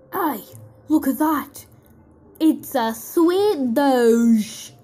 Hey, look at that. It's a sweet Doge.